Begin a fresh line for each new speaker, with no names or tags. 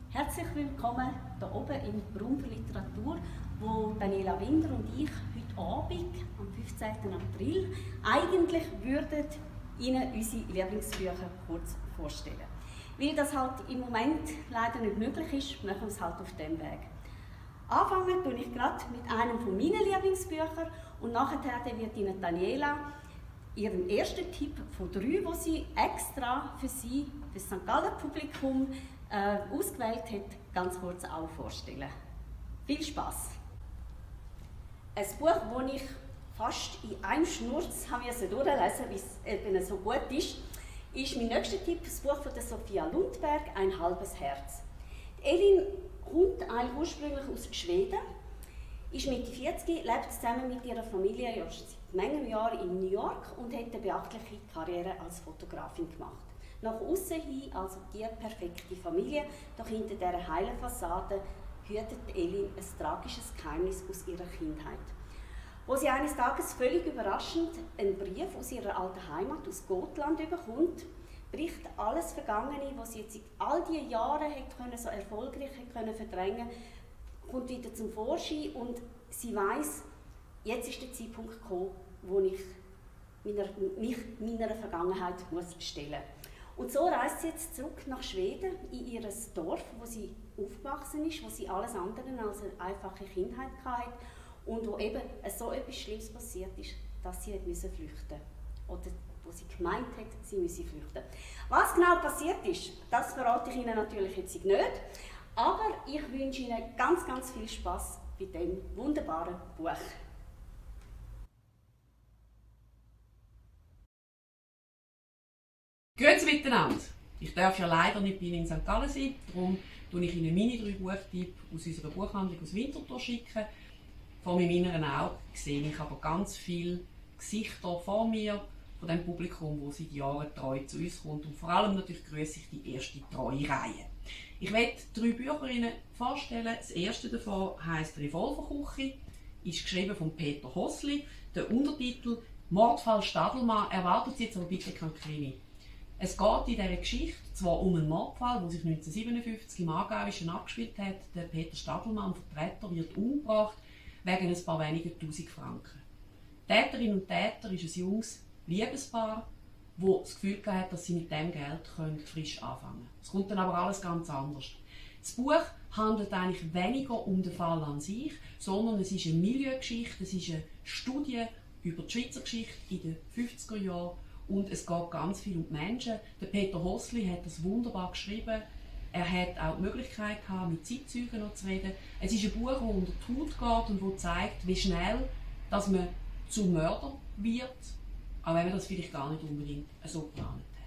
Herzlich willkommen hier oben im Raum für Literatur, wo Daniela Winder und ich heute Abend, am 15. April, eigentlich würden Ihnen unsere Lieblingsbücher kurz vorstellen. Weil das halt im Moment leider nicht möglich ist, machen wir es halt auf diesem Weg. Anfangen tue ich gerade mit einem von meinen Lieblingsbüchern und nachher wird Ihnen Daniela ihren ersten Tipp von 3, den sie extra für Sie, für das St. Galler Publikum, ausgewählt hat, ganz kurz auch vorstellen. Viel Spaß! Ein Buch, das ich fast in einem Schnurz durchlesen musste, weil es eben so gut ist mein nächster Tipp, das Buch von Sophia Lundberg, «Ein halbes Herz». Elin kommt ursprünglich aus Schweden, ist Mitte 40, lebt zusammen mit ihrer Familie ja schon seit manchen Jahren in New York und hat eine beachtliche Karriere als Fotografin gemacht. Nach außen hin also die perfekte Familie, doch hinter dieser heilen Fassade hütet Elin ein tragisches Geheimnis aus ihrer Kindheit. Wo sie eines Tages völlig überraschend einen Brief aus ihrer alten Heimat, aus Gotland, bekommt, bricht alles Vergangene, was sie jetzt seit all diesen Jahren so erfolgreich verdrängen konnte, kommt wieder zum Vorschein und sie weiss, jetzt ist der Zeitpunkt gekommen, wo ich mich meiner Vergangenheit stellen muss. Und so reist sie jetzt zurück nach Schweden, in ihr Dorf, wo sie aufgewachsen ist, wo sie alles andere als eine einfache Kindheit hatte und wo eben so etwas Schlimmes passiert ist, dass sie flüchten musste. Oder wo sie gemeint hat, sie müsse flüchten. Was genau passiert ist, das verrate ich Ihnen natürlich jetzt nicht. Aber ich wünsche Ihnen ganz, ganz viel Spaß bei diesem wunderbaren Buch.
Grüezi miteinander! Ich darf ja leider nicht bei Ihnen in St. Gallen sein, darum schicken ich Ihnen meine 3 Buchtipps aus unserer Buchhandlung aus Winterthur. Vor meinem inneren Auge sehe ich aber ganz viele Gesichter vor mir von dem Publikum, das seit Jahren treu zu uns kommt. Und vor allem natürlich grüße ich die erste treue Reihe. Ich werde 3 Bücher Ihnen vorstellen. Das erste davon heisst «Revolverküche», ist geschrieben von Peter Hossli. Der Untertitel «Mordfall Stadelmann» erwartet Sie jetzt aber bitte kein Krimi. Es geht in dieser Geschichte zwar um einen Mordfall, der sich 1957 im Aargauischen abgespielt hat. Der Peter Stadelmann, Vertreter, wird umgebracht wegen ein paar weniger Tausend Franken. Täterin und Täter ist ein junges Liebespaar, das das Gefühl hat, dass sie mit dem Geld frisch anfangen können. Es kommt dann aber alles ganz anders. Das Buch handelt eigentlich weniger um den Fall an sich, sondern es ist eine Milieugeschichte, es ist eine Studie über die Schweizer Geschichte in den 50er Jahren und es geht ganz viel um die Menschen. Der Peter Hossli hat das wunderbar geschrieben. Er hat auch die Möglichkeit gehabt, mit Zeitzeugen noch zu reden. Es ist ein Buch, das unter die Haut geht und das zeigt, wie schnell dass man zum Mörder wird, auch wenn man das vielleicht gar nicht unbedingt so geplant hat.